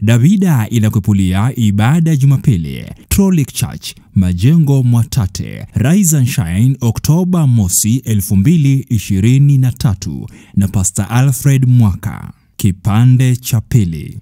Davida inakwepulia ibada Jumapili, Trolic Church, Majengo Mwatate, Rise and Shine, Oktoba mosi 2023 na Pstr Alfred Mwaka. Kipande cha pili.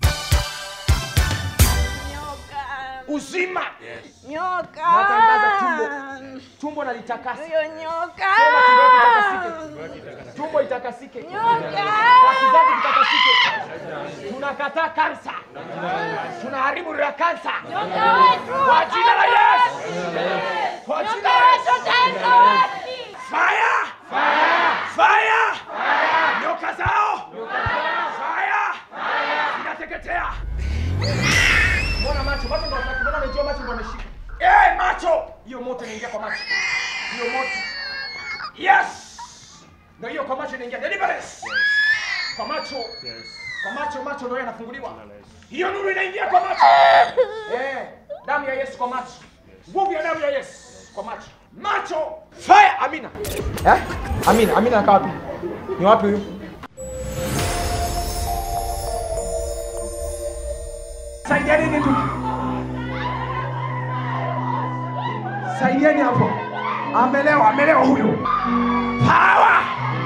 Uzima. Nyoka. Natangaza tumbo. Tumbo na litakasi. Nyoka. Sema tumbo itakasike. Tumbo itakasike. Nyoka. Kizazi kitakasike. Tunakataa kansa. Tunaharibu kansa. Kwa jina la Yesu. Kwa jina la Yesu. Fire! Fire! Fire! Nyoka zao. Fire! Zinateketea. Mbona macho ndo mbona unajua macho ndo ameshika. Macho! Hiyo moto inaingia kwa macho. Hiyo moto. Yes! Ndio hiyo kwa macho inaingia. Deliverance. Kwa macho. Yes. Kwa macho ndio yanafunguliwa. Hiyo nuru inaingia kwa macho. Damu ya Yesu kwa macho. Nguvu ya damu ya Yesu kwa macho. Macho. Fire! Amina. Amina anakaa wapi? Ni wapi huyu? Saidieni nini? Saidieni hapo. Amelewa huyu. Power!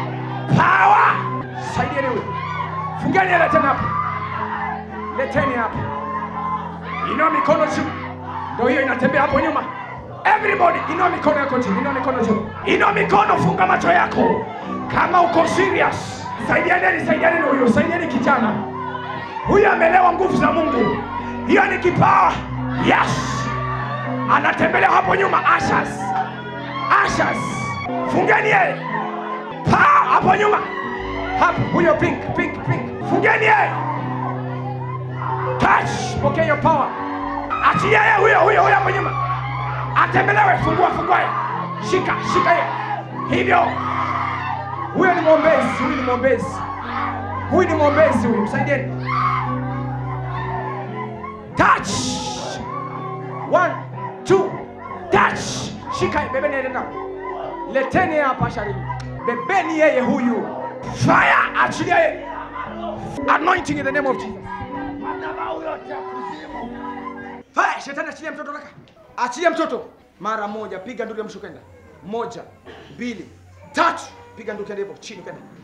Saidieni huyu. Fungeni ile tena hapo. Leteni hapo. Inua mikono juu. Ndio hiyo inatembea hapo nyuma. Everybody, inua mikono yako juu. Inua mikono, funga macho yako. Kama uko serious. Saidieni huyu. Saidieni kijana. Huyu amelewa nguvu za Mungu. Hiyo ni kipawa. Yes. Anatembelea hapo nyuma. Ashes. Fungeni yeye. Hapo nyuma. Hapo huyo pink. Fungeni yeye. Touch. Pokea your power. Achia yeye huyo hapo nyuma. Atembelewe. Fungua yeye. Shika yeye. Hivyo. Huyo ni mwombezi. Msaidieni. Touch. 1, 2. Touch. Shika yeye. Bebeni yeye ndani. Leteni hapa sharibu. Bebeni yeye huyu. Fire. Achilia yeye. Anointing in the name of Jesus. Fire. Shetani achilia mtoto laka. Achilia mtoto. Mara moja. Piga nduru ya mshukenda. 1, 2, 3. Piga nduru kende hapo. Chini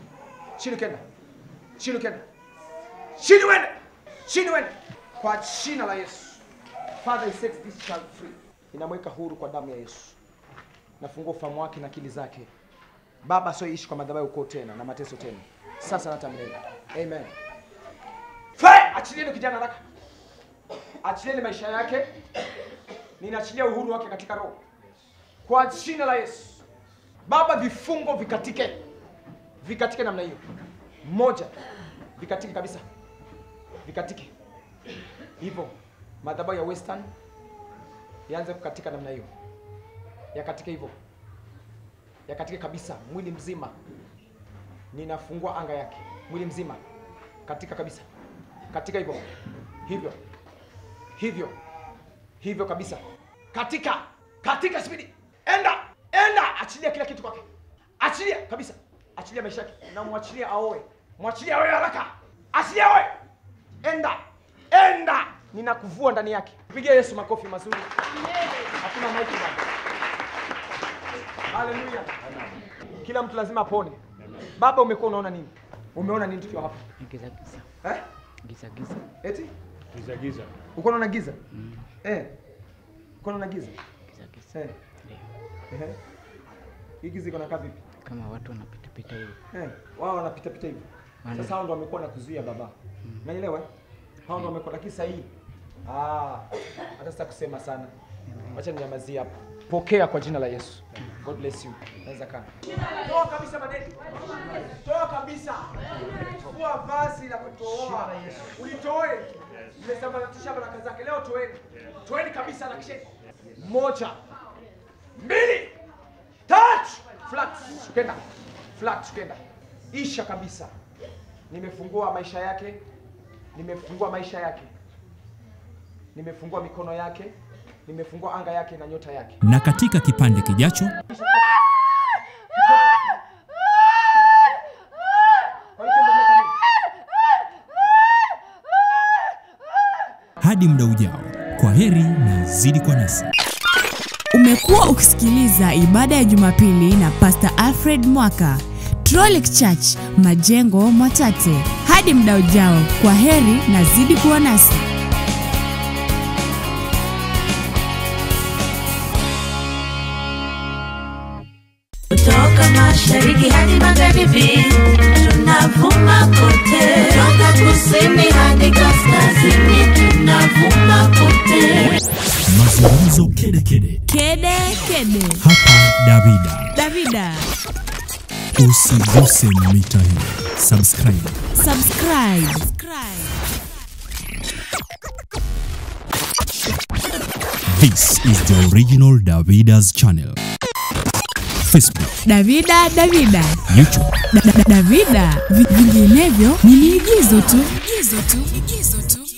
kenda. Kwa jina la Yesu. Father, he sets this child free. Inamweka huru kwa damu ya Yesu. Nafungua ufahamu wake na akili zake. Baba, sio ishi kwa madhabahu uko tena na mateso tena. Sasa na hata milele. Amen. Fire! Achilieni kijana haraka. Achilieni maisha yake. Ninaachilia uhuru wake katika roho. Kwa jina la Yesu. Baba, vifungo vikatike. Vikatike namna hiyo. 1. Vikatike kabisa. Vikatike. Hivyo madhabahu ya Western yaanze kukatika namna hiyo. Yakatike hivyo. Yakatike kabisa mwili mzima. Ninafungua anga yake. Mwili mzima. Katika kabisa. Katika hivyo. Hivyo kabisa. Katika spidi. Enda. Achilia kila kitu kwake. Achilia kabisa. Achilia maisha yake. Na muachilie aoe. Muachilie aoe haraka. Achilia aoe. Enda. Ninakuvua ndani yake. Pigia Yesu makofi mazuri. Hakuna maiki bwana. Haleluya. Kila mtu lazima apone. Baba, umekuwa unaona nini? Umeona nini tukiwa hapa? Giza. Giza. Eti? Giza. Uko unaona giza? Uko unaona giza? Giza. Ndio. Hii giza iko nakaa vipi? Kama watu wanapita hivi. Wao wanapita hivi. Sasa hao ndio wamekuwa na kuzuia baba. Unaelewa? Hao ndio wamekuwa, lakini sasa hii hata sasa kusema sana. Acha ninyamazie hapo. Pokea kwa jina la Yesu. God bless you. Naweza kaa. Toa kabisa madeni. Toa kabisa. Chukua vazi la kutoa. Ulitoe. Mmesambaratisha baraka zake. Leo toeni. Toeni kabisa na kisha. 1, 2, 3. Flat. Isha kabisa. Nimefungua maisha yake. Nimefungua mikono yake. Nimefungua anga yake na nyota yake. Na katika kipande kijacho Hadi muda ujao, kwa heri na zidi kwa nasi. Umekuwa ukisikiliza ibada ya Jumapili na Pastor Alfred Mwaka, Trolic Church, Majengo, Mwatate. Hadi muda ujao, kwa heri na zidi kuwa nasi. Kutoka mashariki hadi magharibi, tunavuma kote. Kutoka kusini hadi kaskazini, tunavuma kote. Mazungumzo kede kede. Kede kede. Hapa Davida. Davida. Usiguse mita hii. Subscribe. This is the original Davida's channel. Facebook Davida. YouTube Davida. Vinginevyo ni igizo tu.